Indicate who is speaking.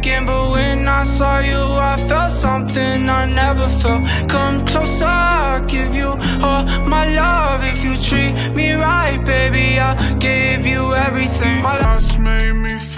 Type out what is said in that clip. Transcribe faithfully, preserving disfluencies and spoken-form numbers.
Speaker 1: again, but when I saw you I felt something I never felt. Come closer, I'll give you all my love. If you treat me right, baby, I'll give you everything. My last made me feel